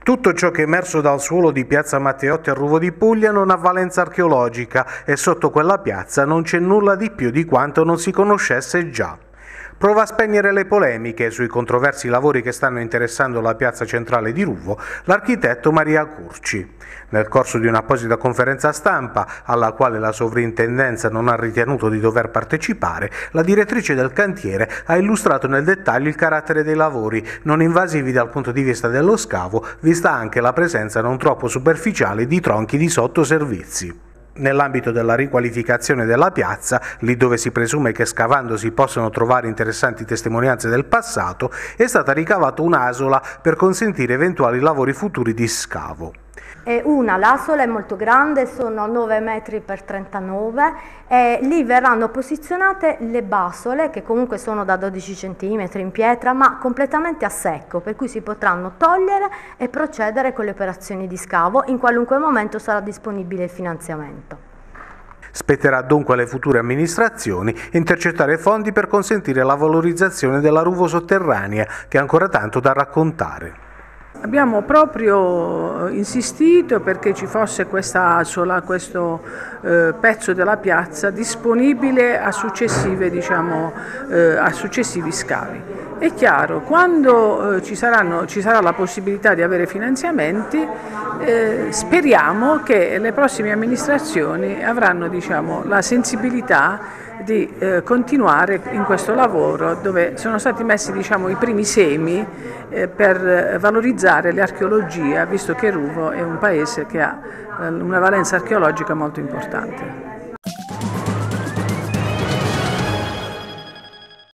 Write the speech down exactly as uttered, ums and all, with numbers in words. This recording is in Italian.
Tutto ciò che è emerso dal suolo di piazza Matteotti a Ruvo di Puglia non ha valenza archeologica e sotto quella piazza non c'è nulla di più di quanto non si conoscesse già. Prova a spegnere le polemiche sui controversi lavori che stanno interessando la piazza centrale di Ruvo l'architetto Maria Curci. Nel corso di un'apposita conferenza stampa, alla quale la sovrintendenza non ha ritenuto di dover partecipare, la direttrice del cantiere ha illustrato nel dettaglio il carattere dei lavori, non invasivi dal punto di vista dello scavo, vista anche la presenza non troppo superficiale di tronchi di sottoservizi. Nell'ambito della riqualificazione della piazza, lì dove si presume che scavando si possono trovare interessanti testimonianze del passato, è stata ricavata un'asola per consentire eventuali lavori futuri di scavo. E una, l'asola è molto grande, sono nove metri per trentanove e lì verranno posizionate le basole che comunque sono da dodici centimetri in pietra ma completamente a secco, per cui si potranno togliere e procedere con le operazioni di scavo. In qualunque momento sarà disponibile il finanziamento. Spetterà dunque alle future amministrazioni intercettare fondi per consentire la valorizzazione della Ruvo sotterranea, che ha ancora tanto da raccontare. Abbiamo proprio insistito perché ci fosse questa asola, questo eh, pezzo della piazza disponibile a, successive, diciamo, eh, a successivi scavi. È chiaro, quando eh, ci, saranno, ci sarà la possibilità di avere finanziamenti, eh, speriamo che le prossime amministrazioni avranno, diciamo, la sensibilità di eh, continuare in questo lavoro dove sono stati messi, diciamo, i primi semi eh, per valorizzare l'archeologia, visto che Ruvo è un paese che ha eh, una valenza archeologica molto importante.